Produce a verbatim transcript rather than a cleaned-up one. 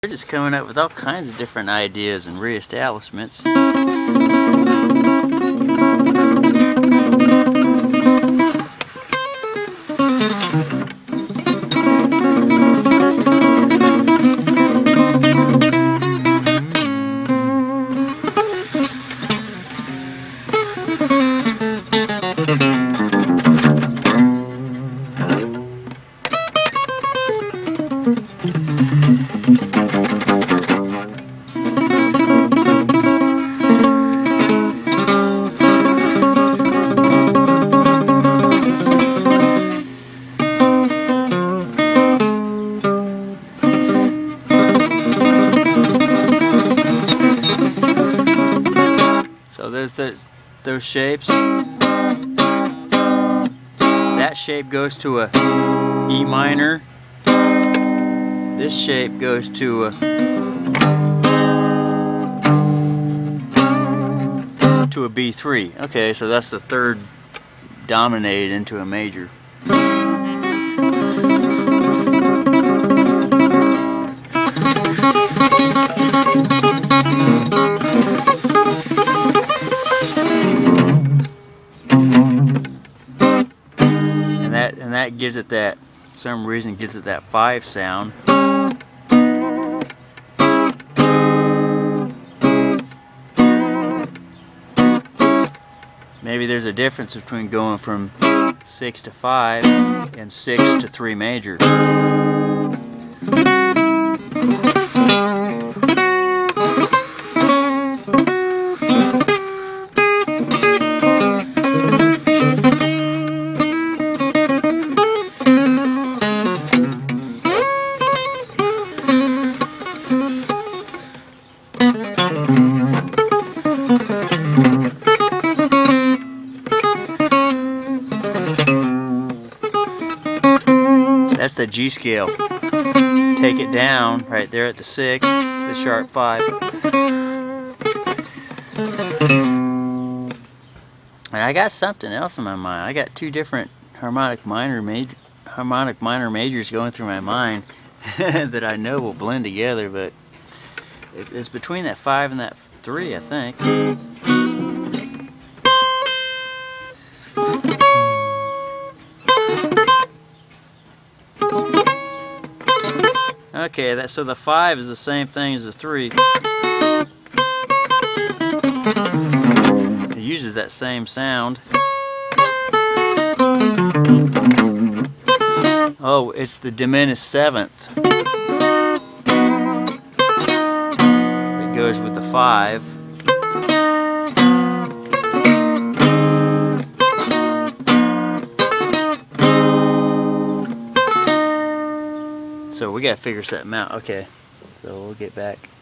We're just coming up with all kinds of different ideas and reestablishments. So there's those, those shapes. That shape goes to a E minor. This shape goes to a to a B three. Okay, so that's the third dominated into a major. And that and that gives it that, for some reason gives it that five sound. Maybe there's a difference between going from six to five and six to three major. That's the G scale. Take it down right there at the six to the sharp five. And I got something else in my mind. I got two different harmonic minor major harmonic minor majors going through my mind that I know will blend together, but it's between that five and that three, I think. Okay, that so the five is the same thing as the three. It uses that same sound. Oh, it's the diminished seventh. It goes with the five. So we gotta figure something out. Okay, so we'll get back.